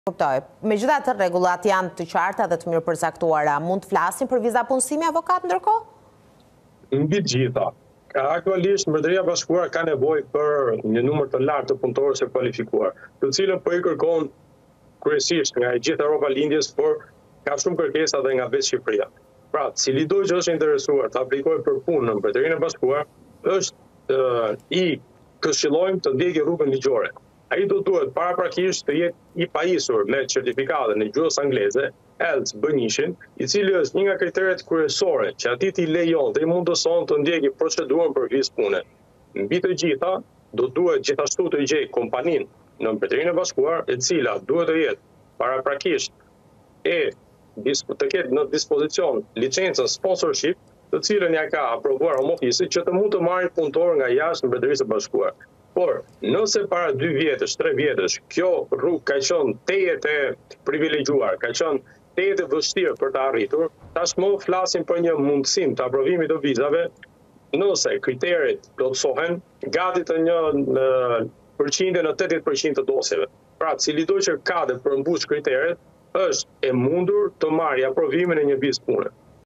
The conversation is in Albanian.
Kuptoj. Megjithatë, rregullat janë të qarta dhe të mirë përcaktuara. Mund të flasim për viza punësimi avokat ndërkohë? Mbi të gjitha. Aktualisht Mbretëria e Bashkuar ka nevojë për një numër të lartë të punëtorëve të kualifikuar, të cilën po i kërkon kryesisht nga e gjithë Europa lindjes, por ka shumë kërkesa edhe nga vetë Shqipëria. Pra, cili do që është interesuar të aplikojë për punë në Mbretërinë e Bashkuar, është i këshillojmë të ndjekë rrugën ligjore. Ai do duhet paraprakisht të jetë i pajisur me certifikatën në gjuhës angleze, ELTS B1, i cili është një nga kriteret kryesore që atij t'i lejon dhe i mundëson të ndjekë procedurën për vizë pune. Mbi të gjitha, do duhet gjithashtu të gjejë kompaninë në Mbretërinë e Bashkuar, e cila duhet të jetë paraprakisht të ketë në dispozicion licencën sponsorship, të cilën ja ka aprovuar Home Office që të mund të marrë punëtor nga jashtë Mbretërisë së Bashkuar. Por, nëse para 2 vjetësh, 3 vjetësh, kjo rrugë ka qenë tejet e privilegjuar, ka qenë tejet e vështirë për të arritur, tashmë flasim për një mundësim të aprovimit të vizave, nëse kriteret plotësohen, gati të një përqindje në 80% të dosjeve. Pra, cili do që ka dhe përmbush kriteret, është e mundur të marrë aprovimin e një vizë pune.